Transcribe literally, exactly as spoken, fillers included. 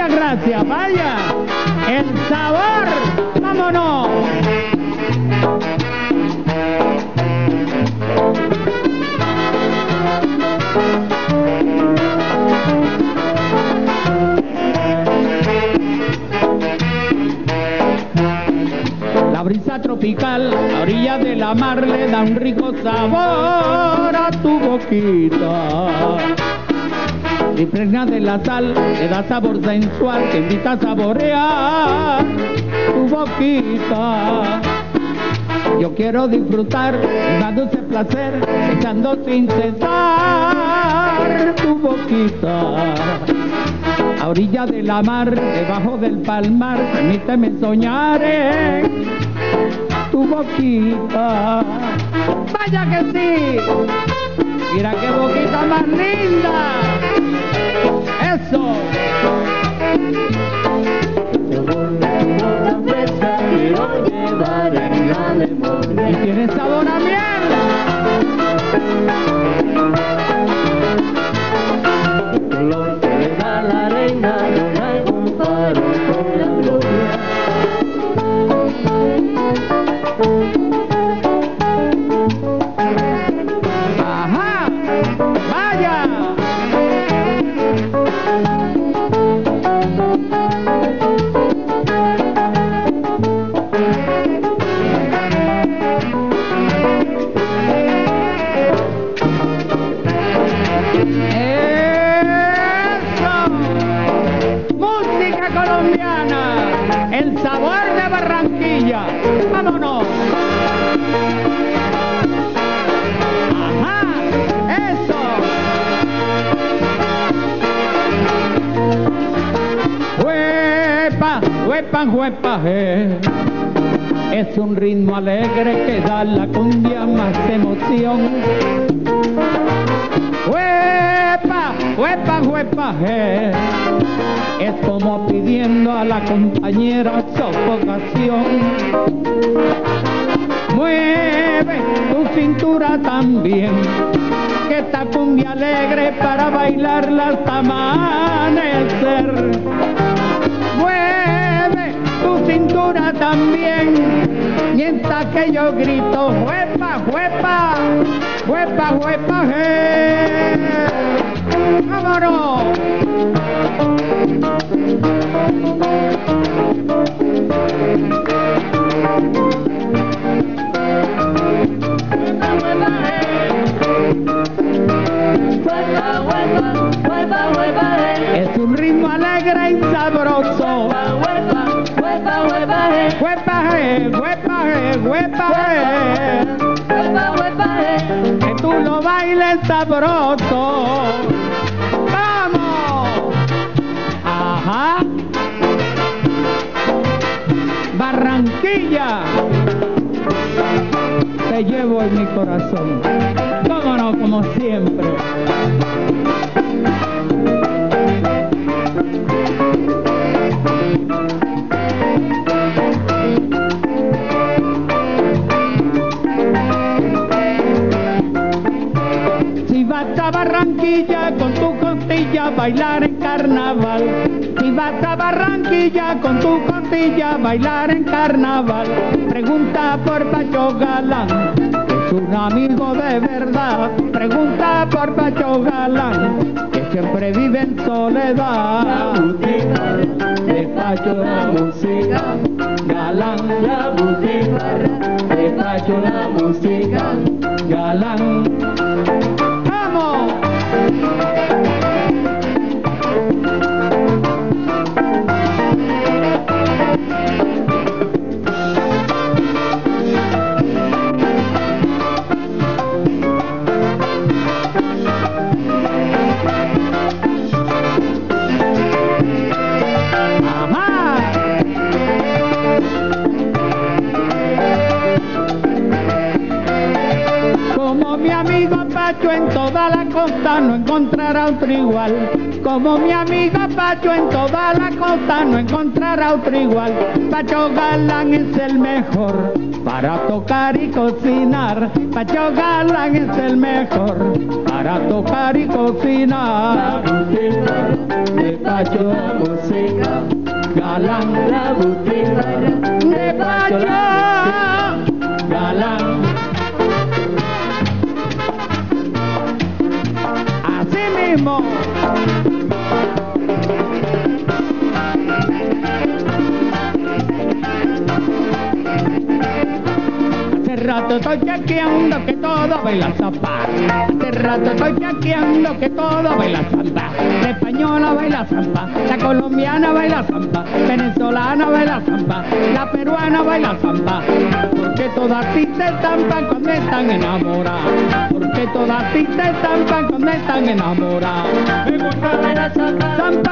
Muchas gracias, vaya. El sabor, vámonos. La brisa tropical a orilla de la mar le da un rico sabor a tu boquita. Impregna de la sal, le da sabor sensual que invita a saborear tu boquita. Yo quiero disfrutar, dándose placer, echando sin cesar tu boquita. A orilla de la mar, debajo del palmar, permíteme soñar en tu boquita. ¡Vaya que sí! ¡Mira qué boquita más linda! ¡Eso! Quiero llevar en la memoria. Y tiene sabor a miel. El color que le da la arena no hay comparo con la gloria. ¡Ajá! ¡Vaya! El sabor de Barranquilla, vámonos. Ajá, eso. Huepa, huepa, huepa, eh. Es un ritmo alegre que da la cumbia más emoción. Huepa, huepa, huepa, eh. Es como pidiendo a la compañera sofocación. Mueve tu cintura también, que esta cumbia alegre para bailarla hasta amanecer. Mueve tu cintura también, mientras que yo grito huepa, huepa, huepa, huepa, hey. ¡Vámonos! Es un ritmo alegre y sabroso. Huepa, eh, huepa, eh, huepa, eh. Que tú lo bailes sabroso. ¡Vamos! Ajá. Barranquilla, te llevo en mi corazón. Vámonos como siempre. Si vas a Barranquilla con tu costilla a bailar en carnaval, si vas a Barranquilla con tu costilla a bailar en carnaval, pregunta por Pacho Galán, que es un amigo de verdad. Pregunta por Pacho Galán, que siempre vive en soledad. La música de Pacho, la música Galán, la música de Pacho, la música Galán. ¡Vamos! Pacho en toda la costa no encontrará otro igual. Como mi amigo Pacho en toda la costa no encontrará otro igual. Pacho Galán es el mejor para tocar y cocinar. Pacho Galán es el mejor para tocar y cocinar. La música de Pacho, la música galán, la butifarra, de Pacho, galán. así mismo. Hace rato estoy chequeando que todo baila zamba. Hace rato estoy chequeando que todo baila zamba. La española baila zamba, la colombiana baila zamba, venezolana baila zamba, la peruana baila zamba. Porque todas sí se estampan cuando están enamoradas. Porque todas sí se estampan cuando están enamoradas. Me gusta bailar samba, Zamba.